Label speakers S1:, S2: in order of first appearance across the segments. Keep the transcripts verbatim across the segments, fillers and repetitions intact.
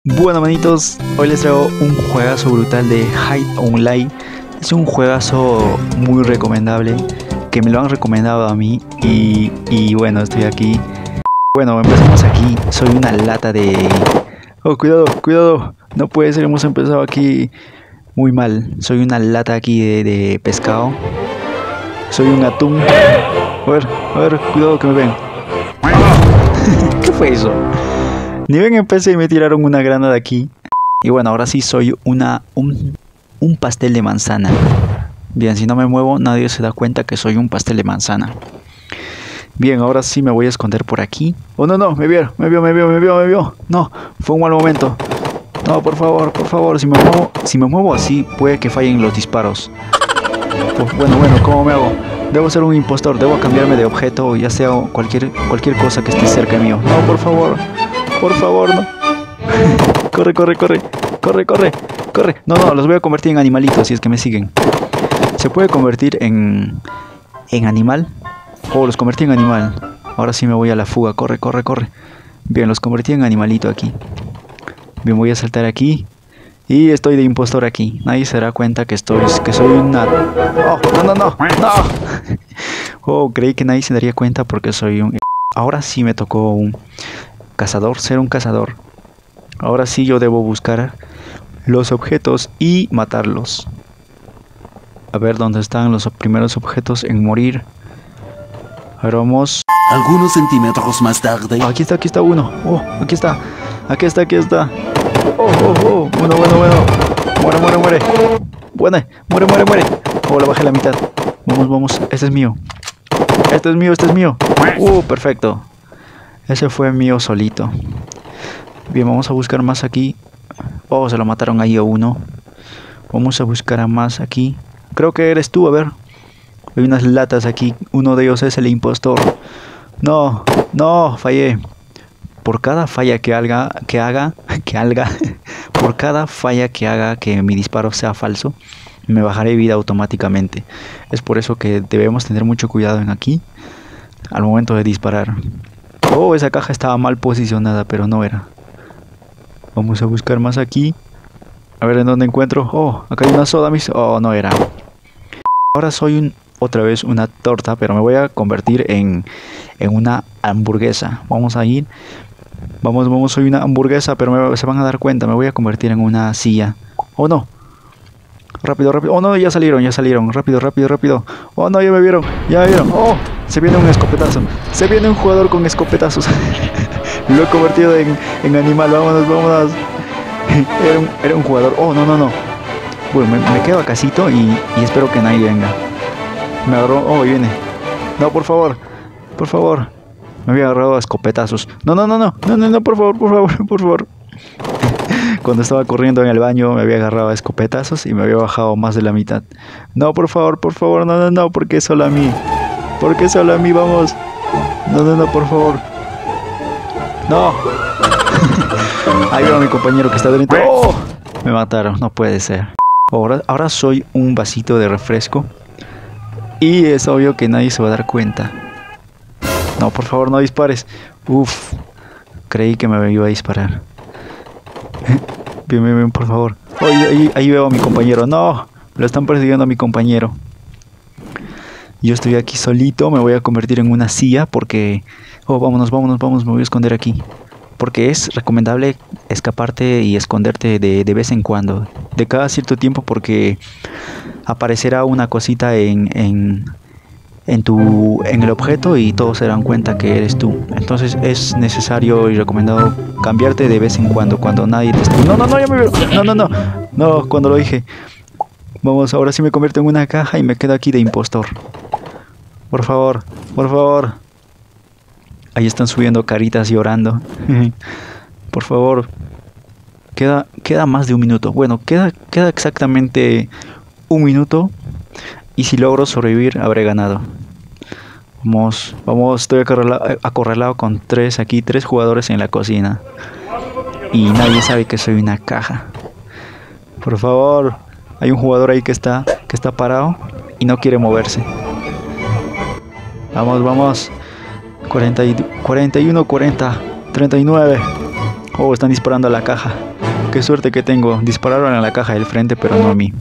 S1: Bueno, manitos, hoy les traigo un juegazo brutal de Hide Online. Es un juegazo muy recomendable, que me lo han recomendado a mí y, y bueno, estoy aquí. Bueno, empezamos aquí. Soy una lata de... Oh, cuidado, cuidado. No puede ser, hemos empezado aquí muy mal. Soy una lata aquí de, de pescado. Soy un atún. A ver, a ver, cuidado que me ven. ¿Qué fue eso? Ni ven, empecé y me tiraron una granada aquí. Y bueno, ahora sí soy una un, un pastel de manzana. Bien, si no me muevo, nadie se da cuenta que soy un pastel de manzana. Bien, ahora sí me voy a esconder por aquí. Oh, no, no, me vio, me vio, me vio, me vio, me vio. No, fue un mal momento. No, por favor, por favor, si me muevo, si me muevo así, puede que fallen los disparos. Pues, bueno, bueno, ¿cómo me hago? Debo ser un impostor, debo cambiarme de objeto, ya sea cualquier, cualquier cosa que esté cerca mío. No, por favor. Por favor, no. Corre, corre, corre. Corre, corre, corre. No, no, los voy a convertir en animalitos si es que me siguen. ¿Se puede convertir en... en animal? Oh, los convertí en animal. Ahora sí me voy a la fuga. Corre, corre, corre. Bien, los convertí en animalito aquí. Bien, voy a saltar aquí. Y estoy de impostor aquí. Nadie se dará cuenta que estoy... que soy una... Oh, no, no, no. No. Oh, creí que nadie se daría cuenta porque soy un... Ahora sí me tocó un... cazador, ser un cazador. Ahora sí yo debo buscar los objetos y matarlos. A ver dónde están los primeros objetos en morir. Ahora vamos.
S2: Algunos centímetros más tarde.
S1: Oh, aquí está, aquí está uno. Oh, aquí está. Aquí está, aquí está. Oh, oh, oh. Bueno, bueno, bueno. Muere, muere, muere. Buena. Muere, muere, muere. Oh, le bajé la mitad. Vamos, vamos. Este es mío. Este es mío, este es mío. Uh, perfecto. Ese fue mío solito. Bien, vamos a buscar más aquí. Oh, se lo mataron ahí a uno. Vamos a buscar a más aquí. Creo que eres tú, a ver. Hay unas latas aquí. Uno de ellos es el impostor. No, no, fallé. Por cada falla que haga, que haga, que haga, por cada falla que haga que mi disparo sea falso, me bajaré vida automáticamente. Es por eso que debemos tener mucho cuidado en aquí al momento de disparar. Oh, esa caja estaba mal posicionada, pero no era. Vamos a buscar más aquí. A ver en dónde encuentro. Oh, acá hay una soda, mis... Oh, no era. Ahora soy un, otra vez una torta, pero me voy a convertir en, en una hamburguesa. Vamos a ir. Vamos, vamos, soy una hamburguesa, pero me, se van a dar cuenta. Me voy a convertir en una silla. Oh, no. Rápido, rápido. Oh, no, ya salieron, ya salieron. Rápido, rápido, rápido. Oh, no, ya me vieron. Ya me vieron. Oh, se viene un escopetazo. Se viene un jugador con escopetazos. Lo he convertido en, en animal. Vámonos, vámonos. Era un, era un jugador. Oh, no, no, no. Bueno, me, me quedo a casito y, y espero que nadie venga. Me agarró. Oh, viene. No, por favor. Por favor. Me había agarrado a escopetazos. No, no, no, no. No, no, no, por favor, por favor, por favor. Cuando estaba corriendo en el baño me había agarrado a escopetazos y me había bajado más de la mitad. No, por favor, por favor, no, no, no, porque solo a mí. Porque solo a mí, vamos. No, no, no, por favor. No. Ahí va mi compañero que está dentro. ¡Oh! Me mataron, no puede ser. Ahora, ahora soy un vasito de refresco. Y es obvio que nadie se va a dar cuenta. No, por favor, no dispares. Uf, creí que me iba a disparar. Bien, bien, bien, por favor. Oh, ahí, ahí, ahí veo a mi compañero. No, lo están persiguiendo a mi compañero. Yo estoy aquí solito. Me voy a convertir en una silla porque... Oh, vámonos, vámonos, vámonos. Me voy a esconder aquí. Porque es recomendable escaparte y esconderte de, de vez en cuando. De cada cierto tiempo, porque aparecerá una cosita en... en En, tu, en el objeto y todos se dan cuenta que eres tú. Entonces es necesario y recomendado cambiarte de vez en cuando, cuando nadie te esté... No, no, no, ya me veo. No, no, no. No, cuando lo dije. Vamos, ahora sí me convierto en una caja y me quedo aquí de impostor. Por favor, por favor. Ahí están subiendo caritas llorando. Por favor. Queda, queda más de un minuto. Bueno, queda, queda exactamente un minuto. Y si logro sobrevivir, habré ganado. Vamos, vamos, estoy acorralado, acorralado con tres aquí, tres jugadores en la cocina. Y nadie sabe que soy una caja. Por favor, hay un jugador ahí que está, que está parado y no quiere moverse. Vamos, vamos. cuarenta y uno, cuarenta, treinta y nueve. Oh, están disparando a la caja. qué suerte que tengo. Dispararon a la caja del frente, pero no a mí.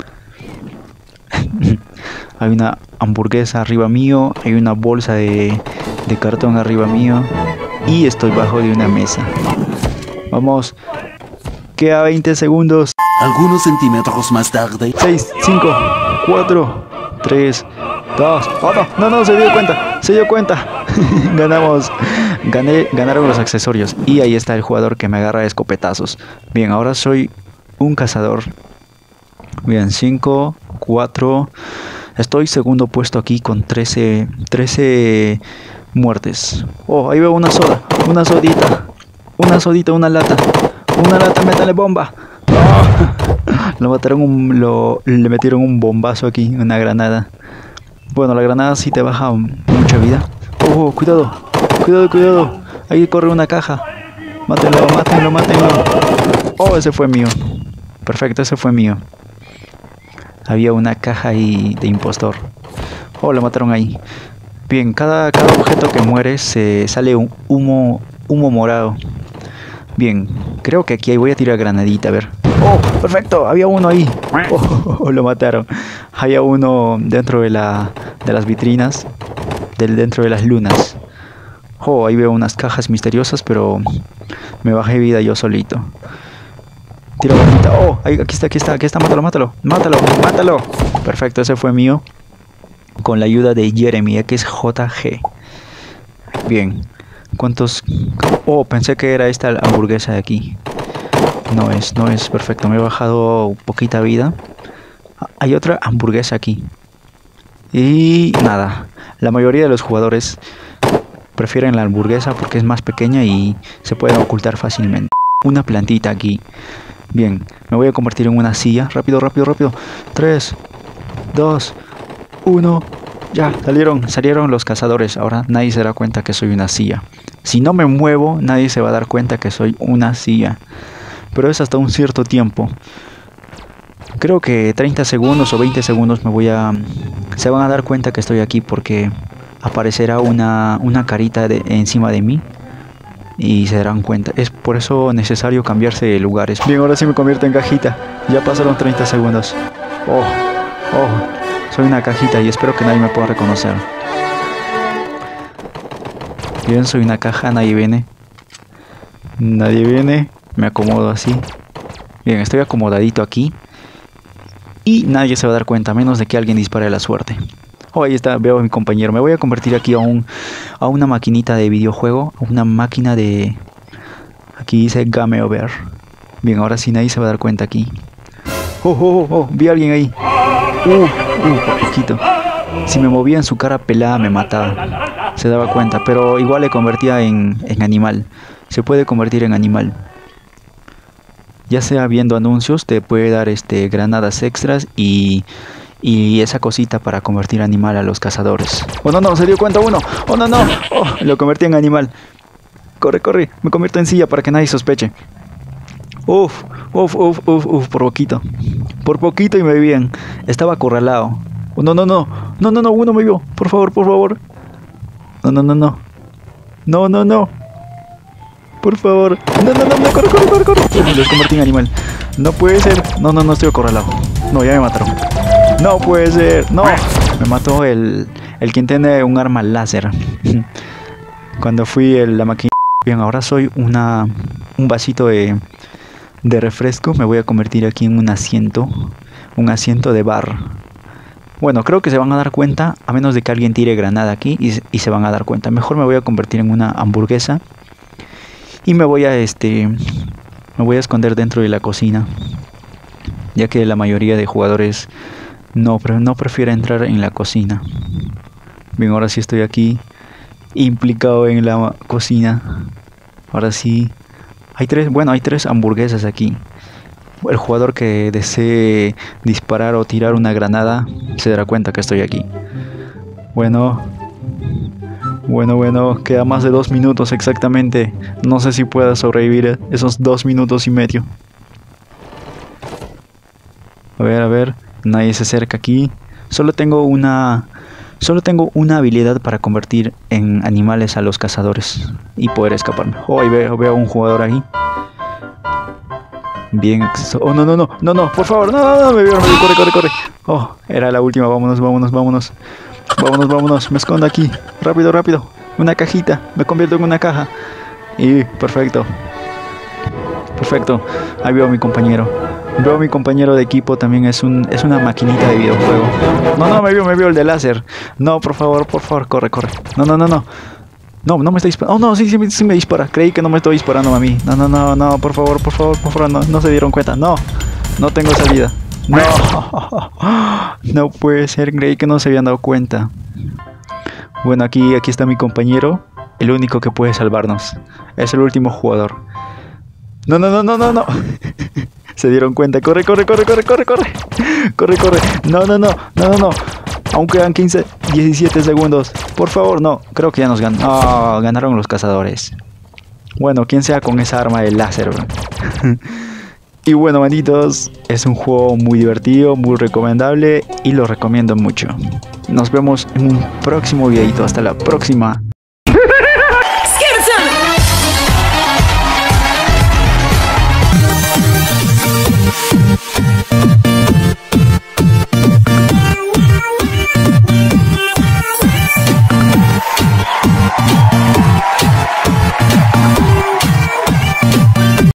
S1: Hay una hamburguesa arriba mío. Hay una bolsa de, de cartón arriba mío. Y estoy bajo de una mesa. Vamos. Queda veinte segundos.
S2: Algunos centímetros más tarde.
S1: seis, cinco, cuatro, tres, dos. Oh, no, no, no, se dio cuenta. Se dio cuenta. Ganamos. Gané, ganaron los accesorios. Y ahí está el jugador que me agarra de escopetazos. Bien, ahora soy un cazador. Bien, cinco, cuatro. Estoy segundo puesto aquí con trece, trece muertes. Oh, ahí veo una soda. Una sodita. Una sodita, una lata. Una lata, métale bomba. Oh. Lo mataron un, lo, le metieron un bombazo aquí, una granada. Bueno, la granada sí te baja mucha vida. Oh, cuidado. Cuidado, cuidado. Ahí corre una caja. Mátenlo, mátenlo, mátenlo. Oh, ese fue mío. Perfecto, ese fue mío. Había una caja ahí de impostor. Oh, lo mataron ahí. Bien, cada, cada objeto que muere se sale un humo, humo morado. Bien, creo que aquí voy a tirar granadita, a ver. Oh, perfecto, había uno ahí. Oh, oh, oh, lo mataron. Había uno dentro de, la, de las vitrinas, del, dentro de las lunas. Oh, ahí veo unas cajas misteriosas, pero me bajé vida yo solito. Tira bombita. Oh, ahí, aquí está, aquí está, aquí está. Mátalo, mátalo, mátalo, mátalo. Perfecto, ese fue mío. Con la ayuda de Jeremy, que es J G. Bien. ¿Cuántos? Oh, pensé que era esta hamburguesa de aquí. No es, no es. Perfecto, me he bajado poquita vida. Hay otra hamburguesa aquí. Y nada. La mayoría de los jugadores prefieren la hamburguesa porque es más pequeña y se puede ocultar fácilmente. Una plantita aquí. Bien, me voy a convertir en una silla. Rápido, rápido, rápido. tres, dos, uno. Ya, salieron, salieron los cazadores. Ahora nadie se dará cuenta que soy una silla. Si no me muevo, nadie se va a dar cuenta que soy una silla. Pero es hasta un cierto tiempo. Creo que treinta segundos o veinte segundos me voy a... Se van a dar cuenta que estoy aquí porque aparecerá una, una carita de, encima de mí. Y se darán cuenta. Es por eso necesario cambiarse de lugares. Bien, ahora sí me convierto en cajita. Ya pasaron treinta segundos. Oh, oh. Soy una cajita y espero que nadie me pueda reconocer. Bien, soy una caja, nadie viene. Nadie viene. Me acomodo así. Bien, estoy acomodadito aquí. Y nadie se va a dar cuenta, a menos de que alguien dispare la suerte. Oh, ahí está, veo a mi compañero. Me voy a convertir aquí a, un, a una maquinita de videojuego. A una máquina de... Aquí dice Game Over. Bien, ahora sí nadie se va a dar cuenta aquí. Oh, oh, oh, oh, vi a alguien ahí. Uh, uh, por poquito. Si me movía en su cara pelada me mataba. Se daba cuenta, pero igual le convertía en, en animal. Se puede convertir en animal. Ya sea viendo anuncios, te puede dar este granadas extras y, y esa cosita para convertir animal a los cazadores. Oh no, no, se dio cuenta uno. Oh no, no. Oh, lo convertí en animal. Corre, corre. Me convierto en silla para que nadie sospeche. Uf, uf, uf, uf, uf, por poquito. Por poquito y me vi bien. Estaba acorralado. Oh, no, no, no. No, no, no, uno me vio. Por favor, por favor. No, no, no, no. No, no, no. Por favor. No, no, no, no, corre, corre, corre, corre. Uf, los convertí en animal. No puede ser. No, no, no estoy acorralado. No, ya me mataron. No puede ser. No. Me mató el, el quien tiene un arma láser. Cuando fui el, la máquina. Bien, ahora soy una un vasito de, de refresco. Me voy a convertir aquí en un asiento. Un asiento de bar. Bueno, creo que se van a dar cuenta. A menos de que alguien tire granada aquí. Y, y se van a dar cuenta. Mejor me voy a convertir en una hamburguesa. Y me voy a este. Me voy a esconder dentro de la cocina. Ya que la mayoría de jugadores no, no prefiere entrar en la cocina. Bien, ahora sí estoy aquí. Implicado en la cocina. Ahora sí. Hay tres, bueno, hay tres hamburguesas aquí. El jugador que desee disparar o tirar una granada se dará cuenta que estoy aquí. Bueno. Bueno, bueno, queda más de dos minutos exactamente. No sé si pueda sobrevivir esos dos minutos y medio. A ver, a ver. Nadie se acerca aquí. Solo tengo una... Solo tengo una habilidad para convertir en animales a los cazadores y poder escaparme. Oh, ahí veo, veo a un jugador ahí. Bien acceso. Oh, no, no, no, no, no, por favor, no, no, no, me vieron, me vieron, corre, corre, corre. Oh, era la última, vámonos, vámonos, vámonos. Vámonos, vámonos, me escondo aquí. Rápido, rápido. Una cajita, me convierto en una caja. Y perfecto. Perfecto. Ahí veo a mi compañero. Veo a mi compañero de equipo, también es un es una maquinita de videojuego. No, no, me vio, me vio el de láser. No, por favor, por favor, corre, corre. No, no, no, no. No, no me está disparando. Oh, no, sí, sí, sí me dispara. Creí que no me estoy disparando a mí. No, no, no, no, por favor, por favor, por favor, no, no se dieron cuenta. No, no tengo salida. No, no puede ser, creí que no se habían dado cuenta. Bueno, aquí, aquí está mi compañero, el único que puede salvarnos. Es el último jugador. No, no, no, no, no, no. Se dieron cuenta. Corre, corre, corre, corre, corre, corre. Corre, corre. No, no, no, no, no, no. Aún quedan quince, diecisiete segundos. Por favor, no. Creo que ya nos ganan. Oh, ganaron los cazadores. Bueno, quien sea con esa arma de láser, bro. Y bueno, manitos, es un juego muy divertido, muy recomendable y lo recomiendo mucho. Nos vemos en un próximo videito. Hasta la próxima.